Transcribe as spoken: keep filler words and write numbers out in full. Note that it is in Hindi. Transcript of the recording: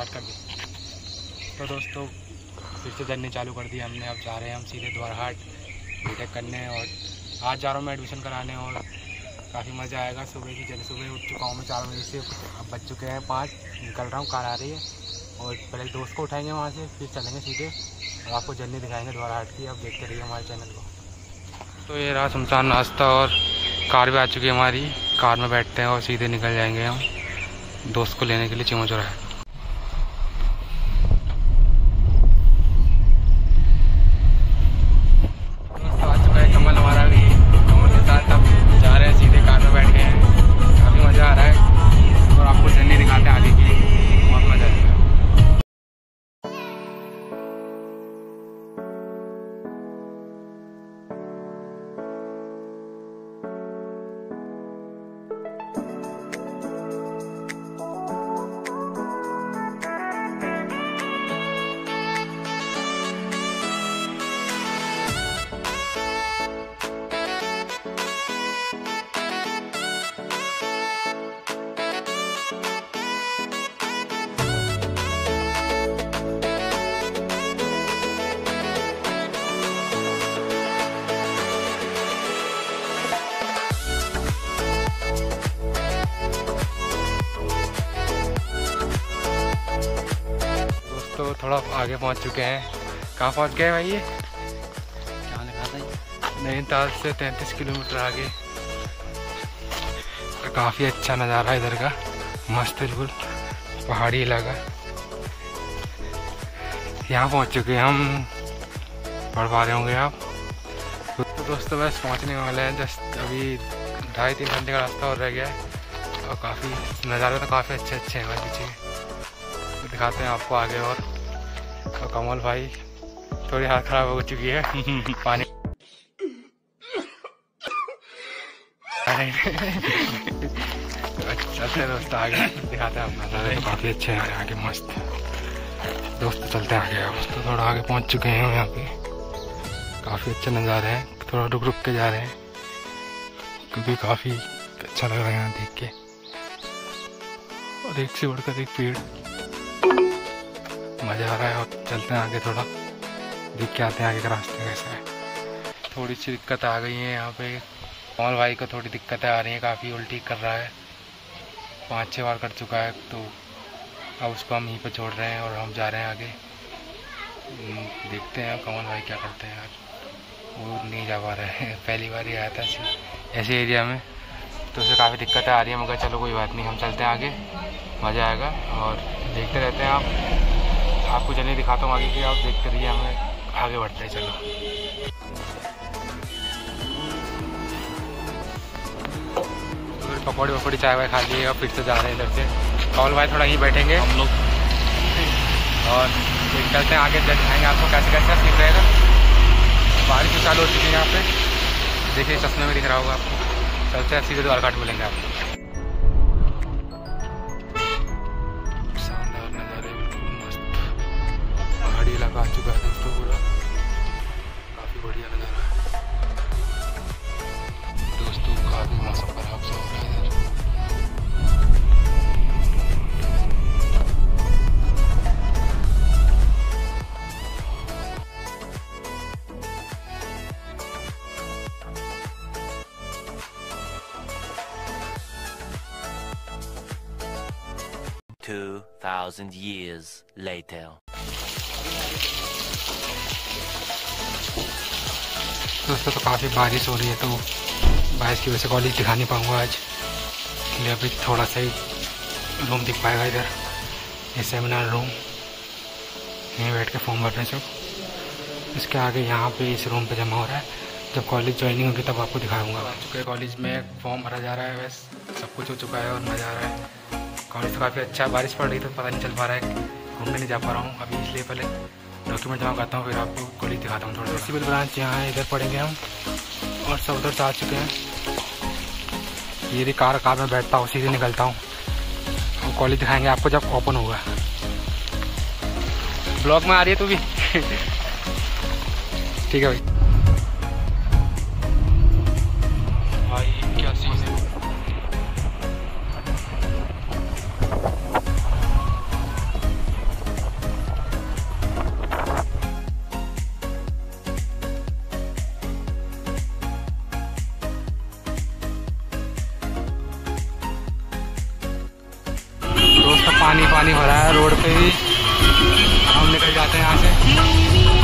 स्टार्ट कर दी। तो दोस्तों फिर से जर्नी चालू कर दी हमने। अब जा रहे हैं हम सीधे द्वारहाट बीटेक करने, और आज जा रहा हूँ मैं एडमिशन कराने, और काफ़ी मज़ा आएगा। सुबह की जल्दी सुबह उठ चुका हूँ मैं चार बजे से, अब बज चुके हैं पाँच, निकल रहा हूँ, कार आ रही है, और पहले दोस्त को उठाएंगे वहाँ से, फिर चलेंगे सीधे और आपको जर्नी दिखाएंगे द्वारहाट की। अब देखते रहिए हमारे चैनल को। तो ये रहा सुनसान रास्ता, और कार भी आ चुकी है हमारी। कार में बैठते हैं और सीधे निकल जाएंगे हम दोस्त को लेने के लिए चिमो चौराहे। दोस्तों आ चुका है कमल हमारा भी, कमल के साथ अब जा रहे हैं सीधे, कार में बैठ गए हैं। काफ़ी मज़ा आ रहा है, और आपको जर्नी दिखाते हैं आगे की, बहुत मज़ा आएगा। तो थोड़ा आगे पहुंच चुके हैं। कहाँ पहुंच गए भाई? ये क्या लिखा था? नैनीताल से तैंतीस किलोमीटर आगे। काफ़ी अच्छा नज़ारा है इधर का, मस्त बिल्कुल पहाड़ी इलाका। यहाँ पहुंच चुके हैं हम, पढ़ पा रहे होंगे आप। तो दोस्तों बस पहुंचने वाले हैं, जस्ट अभी ढाई तीन घंटे का रास्ता और रह गया है, और काफ़ी नज़ारे तो काफ़ी अच्छे अच्छे हैं हमारे पीछे। तो दिखाते हैं आपको आगे। और तो कमल भाई थोड़ी हालत ख़राब हो चुकी है पानी चलते हैं दोस्त आगे, दिखाते हैं अपना नज़ारे। तो काफ़ी अच्छे हैं आगे, मस्त दोस्त। चलते हैं आगे। अब तो थोड़ा आगे पहुंच चुके हैं हम यहाँ पे, काफ़ी अच्छे नज़ारे हैं। थोड़ा रुक रुक के जा रहे हैं क्योंकि काफ़ी अच्छा लग रहा है यहाँ देख के, और एक से बढ़कर एक पेड़, मज़ा आ रहा है। और चलते हैं आगे, थोड़ा देख के आते हैं आगे का रास्ता कैसा है। थोड़ी सी दिक्कत आ गई है यहाँ पे, कमल भाई को थोड़ी दिक्कतें आ रही हैं, काफ़ी उल्टी कर रहा है, पाँच छः बार कर चुका है। तो अब उसको हम यहीं पे छोड़ रहे हैं और हम जा रहे हैं आगे। देखते हैं कमल भाई क्या करते हैं। आज वो नहीं जा पा रहे हैं, पहली बार ही आया था ऐसे एरिया में, तो उसे काफ़ी दिक्कतें आ रही है। मगर चलो कोई बात नहीं, हम चलते हैं आगे, मज़ा आएगा। और देखते रहते हैं आप, आपको जल्दी दिखाता हूँ आगे की, आप देखते रहिए, हमें आगे बढ़ते हैं। चलो तो फिर पकौड़ी वकौड़ी चाय वाय खा लिए, और फिर से जा रहे हैं इधर से। कमल भाई थोड़ा ही बैठेंगे हम लोग, और चलते हैं आगे, दिखाएंगे आपको कैसे कैसे सीख रहेगा। बारिश भी चालू हो चुकी है यहाँ पे, देखिए चश्मे में दिख रहा होगा आपको। चलते हैं सीधे द्वारघाट मिलेंगे आपको। शानदार नज़ारे, बिल्कुल मस्त पहाड़ी इलाका आ चुका है दोस्तों पूरा, काफ़ी बढ़िया नज़ारा है दोस्तों। काफ़ी मौसम खराब सा हो रहा है इधर। Two thousand years later. दोस्तों तो काफ़ी बारिश हो रही है, तो बारिश की वजह से कॉलेज दिखा नहीं पाऊँगा आज, इसलिए अभी थोड़ा सा ही रूम दिख पाएगा इधर, ये सेमिनार रूम, यहीं बैठ के फॉर्म भर रहे हैं सब। इसके आगे यहाँ पे इस रूम पे जमा हो रहा है, जब कॉलेज ज्वाइनिंग होगी तब आपको दिखाऊंगा। आ चुके हैं कॉलेज में, फॉर्म भरा जा रहा है, बस सब कुछ हो चुका है और मज़ा आ रहा है। कॉलेज तो काफ़ी अच्छा है, बारिश पड़ रही तो पता नहीं चल पा रहा है, घूमने नहीं जा पा रहा हूँ अभी, इसलिए पहले डॉक्यूमेंट जमा करता हूँ, फिर आपको कॉलेज दिखाता हूँ। थोड़ा सिविल ब्रांच यहाँ है, इधर पढ़ेंगे हम, और सब उधर से आ चुके हैं। ये कार कार में बैठता हूँ, सीधे निकलता हूँ, और कॉलेज दिखाएंगे आपको जब ओपन होगा। ब्लॉग में आ रही है तू भी ठीक है भाई। भाई क्या सीन है, पानी भरा है रोड पे भी। हम निकल जाते हैं यहाँ से।